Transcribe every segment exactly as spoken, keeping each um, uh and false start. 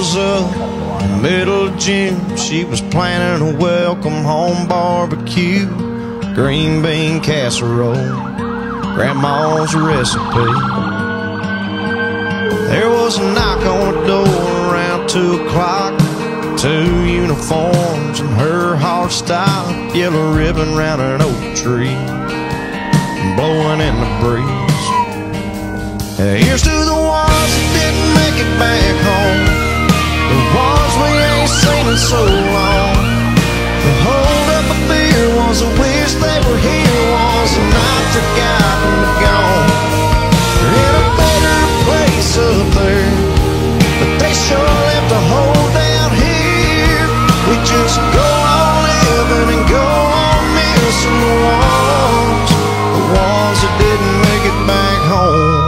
was up in the middle of June. She was planning a welcome home barbecue, green bean casserole, grandma's recipe. There was a knock on the door around two o'clock. Two uniforms and her heart stopped, yellow ribbon round an oak tree, blowing in the breeze. Here's to the ones that didn't make it back home, the ones we ain't seen in so long. The hold up a beer was a wish they were here, was a not forgotten but gone. They're in a better place up there, but they sure left a hole down here. We just go on living and go on missing the ones, the ones that didn't make it back home.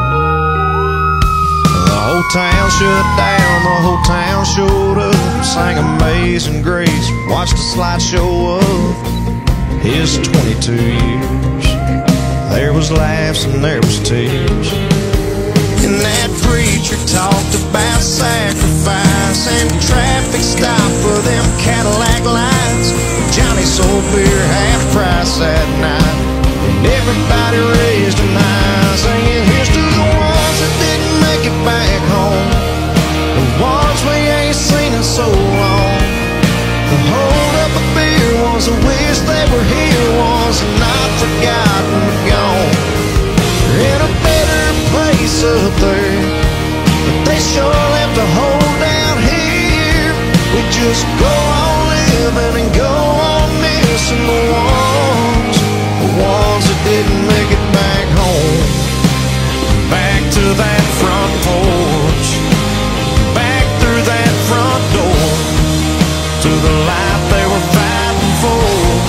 The whole town shut down, the whole town showed up, sang Amazing Grace, watched a slideshow of his twenty-two years. There was laughs and there was tears, and that preacher talked about sacrifice and traffic stop for them Cadillac lights. Johnny sold beer half price that night, and everybody raised an eye, singing, here's to the ones that didn't make it back home, the ones we ain't seen in so long. The hold up a beer was a wish they were here, was not forgotten but gone. They're in a better place up there, but they sure left a hole down here. We just go on living and go on missing the ones, the ones that didn't make it back home. Back to that front porch, back through that front door, to the life they were fighting for.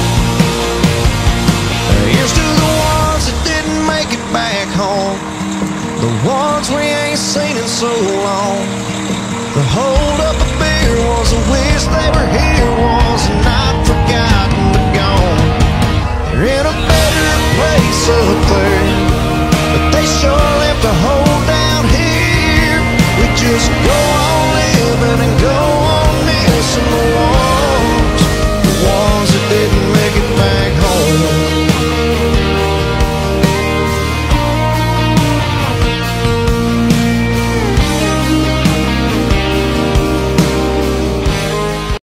Here's to the ones that didn't make it back home, the ones we ain't seen in so long. The hold up a beer was a wish they were here, was not forgotten but gone. They're in a better place up there, but they sure left a hole down here. We just go on living and go